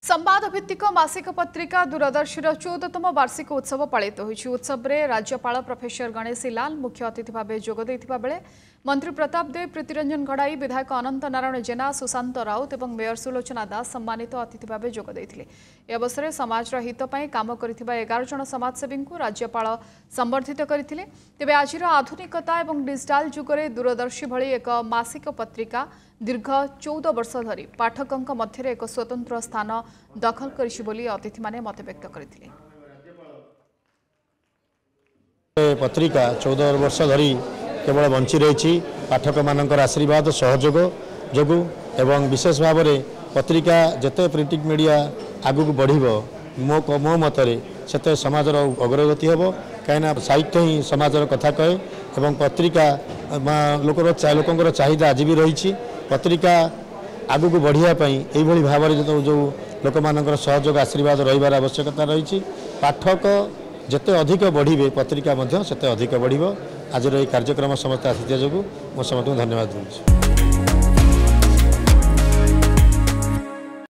संवाद भित्तिक मासिक पत्रिका दूरदर्शीर 14तम वार्षिक उत्सव पालित होइछि। उत्सव रे राज्यपाल प्रोफेसर गणेशी लाल मुख्य अतिथि भाव जोग देथिबा बेले मंत्री प्रताप देव, प्रीतिरंजन घड़ाई, विधायक अनंत नारायण जेना, सुशांत राउत और मेयर सुलोचना दास सम्मानित अतिथि भाव जोग देथिले। ए अवसर समाजर हित पई काम करिथिबा 11 जन समाजसेवी को राज्यपाल संबर्धित करथिले। तेबे आजिर आधुनिकता और डिजिटल जुगरे दूरदर्शी भली एक मासिक पत्रिका दीर्घ 14 वर्ष धरी पाठकों मध्य एक स्वतंत्र स्थान दखल करिछि बोली अतिथि माने मत व्यक्त करथिले। पत्रिका 14 वर्ष धरी केवल बंची रही पाठक मानकर आशीर्वाद सहयोग जोगु एवं विशेष भाव में पत्रिका जिते प्रिंटिंग मीडिया आगु बढ़िबो मो मतरे सेते समाजर अग्रगति हेबो। कहीं साहित्य ही समाजर कथा कहे एवं पत्रिका लोकर चाहिदा आज भी रही। पत्रिका आगु को बढ़ियापाई यही भाव में जो लोक मान सहयोग आशीर्वाद रही आवश्यकता रही। पाठक जिते अधिक बढ़े पत्रिका सेते अधिक बढ़। आज कार्यक्रम समस्त आसिथिया जो समस्त धन्यवाद दूँ।